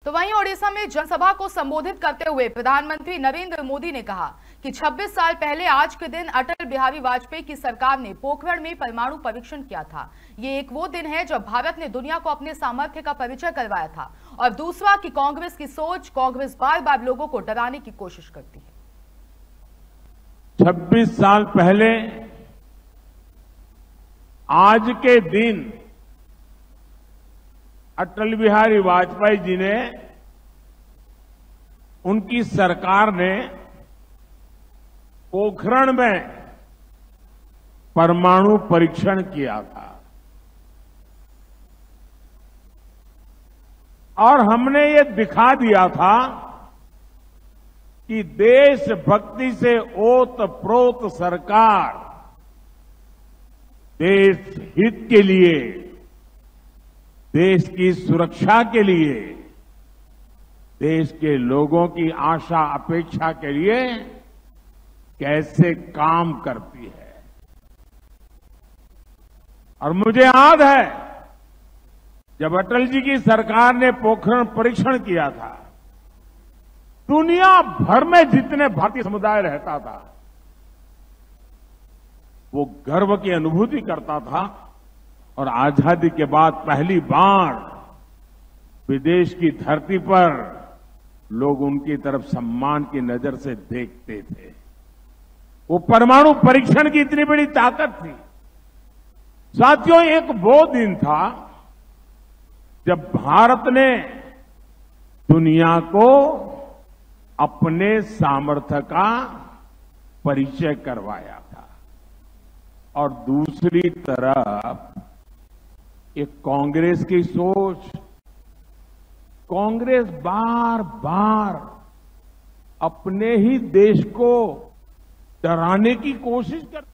तो वहीं ओडिशा में जनसभा को संबोधित करते हुए प्रधानमंत्री नरेंद्र मोदी ने कहा कि 26 साल पहले आज के दिन अटल बिहारी वाजपेयी की सरकार ने पोखरण में परमाणु परीक्षण किया था। ये एक वो दिन है जब भारत ने दुनिया को अपने सामर्थ्य का परिचय करवाया था। और दूसरा कि कांग्रेस की सोच, कांग्रेस बार बार लोगों को डराने की कोशिश करती है। 26 साल पहले आज के दिन अटल बिहारी वाजपेयी जी ने, उनकी सरकार ने पोखरण में परमाणु परीक्षण किया था और हमने ये दिखा दिया था कि देशभक्ति से ओत-प्रोत सरकार देश हित के लिए, देश की सुरक्षा के लिए, देश के लोगों की आशा अपेक्षा के लिए कैसे काम करती है। और मुझे याद है जब अटल जी की सरकार ने पोखरण परीक्षण किया था, दुनिया भर में जितने भारतीय समुदाय रहता था वो गर्व की अनुभूति करता था। और आजादी के बाद पहली बार विदेश की धरती पर लोग उनकी तरफ सम्मान की नजर से देखते थे। वो परमाणु परीक्षण की इतनी बड़ी ताकत थी। साथियों, एक वो दिन था जब भारत ने दुनिया को अपने सामर्थ्य का परिचय करवाया था। और दूसरी तरफ एक कांग्रेस की सोच, कांग्रेस बार बार अपने ही देश को डराने की कोशिश करती।